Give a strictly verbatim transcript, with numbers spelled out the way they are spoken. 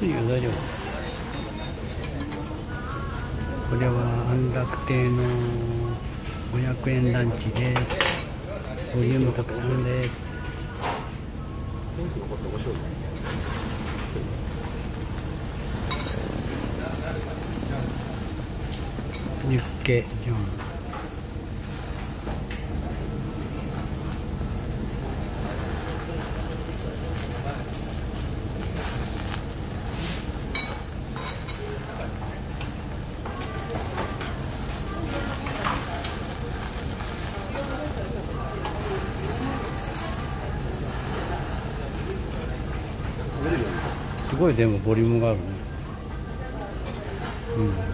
いよ、大丈夫。これは安楽亭のごひゃくえんランチです。ボリュームたくさんです。ユッケジョン。すごいでもボリュームがあるね。うん。